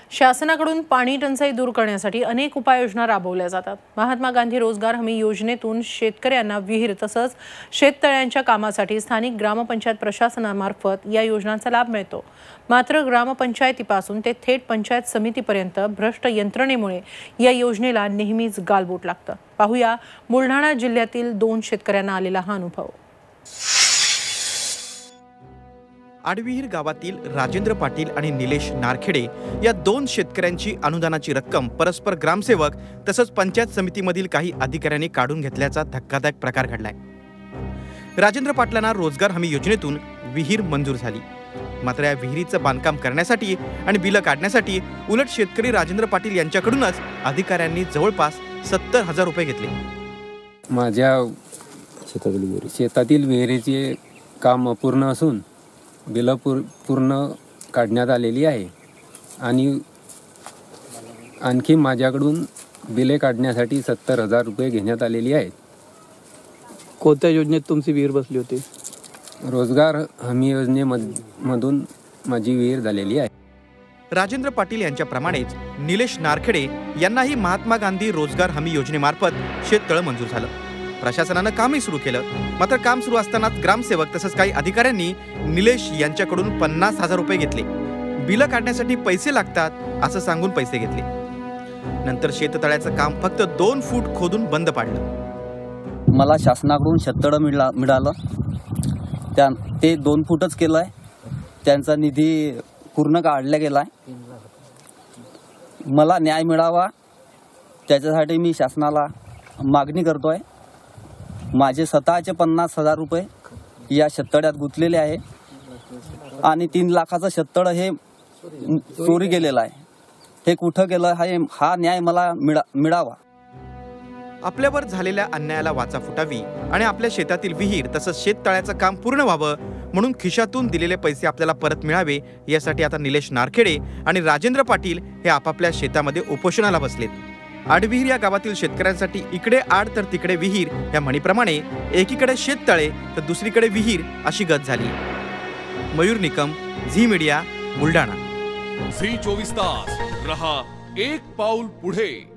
शासनाकडून पाणी टंचाई दूर करण्यासाठी अनेक उपाययोजना राबवल्या जातात। महात्मा गांधी रोजगार हमी योजनेतून शेतकऱ्यांना विहीर तसंच शेततळ्यांच्या कामासाठी स्थानिक ग्रामपंचायत प्रशासनामार्फत या योजनांचा लाभ मिळतो। मात्र ग्रामपंचायतीपासून ते थेट पंचायत समितीपर्यंत भ्रष्ट यंत्रणेमुळे या योजनेला नेहमीच गालबोट लागतं। पाहूया बुलढाणा जिल्ह्यातील 2 शेतकऱ्यांना आलेला हा अनुभव। आडविहीर गावातील राजेंद्र पाटील आणि निलेश नारखेडे या 2 शेतकऱ्यांची अनुदानाची रक्कम परस्पर ग्रामसेवक तसंच पंचायत समितीमधील काही अधिकाऱ्यांनी काढून घेतल्याचा धक्कादायक प्रकार घडलाय। राजेंद्र पाटलांना रोजगार हमी योजनेतून विहीर मंजूर झाली, मात्र या विहिरीचं बांधकाम करण्यासाठी आणि बिलं काढण्यासाठी उलट शेतकरी राजेंद्र पाटील यांच्याकडूनच अधिकाऱ्यांनी जवळपास 70,000 रुपये घेतले। माझ्या शेतातील विहिरीचे काम पूर्ण असून बिलं पूर्ण काढण्यात आलेली आहे आणि आणखी माझ्याकडून बिले काढण्यासाठी 70,000 रुपये घेण्यात आलेली आहेत। कोणत्या योजनेत तुमची विहीर बसली होती? रोजगार हमी योजनेमधून माझी विहीर झालेली आहे। राजेंद्र पाटील यांच्याप्रमाणेच निलेश नारखेडे यांनाही महात्मा गांधी रोजगार हमी योजनेमार्फत शेततळ मंजूर झालं। प्रशासनानं कामही सुरू केलं, मात्र काम सुरू असतानाच ग्रामसेवक तसंच काही अधिकाऱ्यांनी निलेश यांच्याकडून 50,000 रुपये घेतले। बिलं काढण्यासाठी पैसे लागतात असं सांगून पैसे घेतले। नंतर शेततळ्याचं काम फक्त 2 फूट खोदून बंद पाडलं। मला शासनाकडून शेततळ मिळालं, ते 2 फूटच केलंय। त्यांचा निधी पूर्ण काढला गेलाय। मला न्याय मिळावा त्याच्यासाठी मी शासनाला मागणी करतोय। माझे स्वतःचे 50,000 रुपये या शेततळ्यात गुंतलेले आहे आणि 3 लाखाचं शेततळ हे चोरी गेलेलं आहे। हे कुठं गेलं हा न्याय मला मिळावा। आपल्यावर झालेल्या अन्यायाला वाचा फुटावी आणि आपल्या शेतातील विहीर तसंच शेततळ्याचं काम पूर्ण व्हावं म्हणून खिशातून दिलेले पैसे आपल्याला परत मिळावे यासाठी आता निलेश नारखेडे आणि राजेंद्र पाटील हे आपापल्या शेतामध्ये उपोषणाला बसलेत। आडविहीर या गावातील शेतकऱ्यांसाठी इकडे आड तर तिकडे विहीर या म्हणीप्रमाणे एकीकडे शेततळे तर दुसरीकडे विहीर अशी गत झाली। Mayur Nikam, Zee media, Buldhana. Zee 24 तास रहा एक पाऊल पुढे।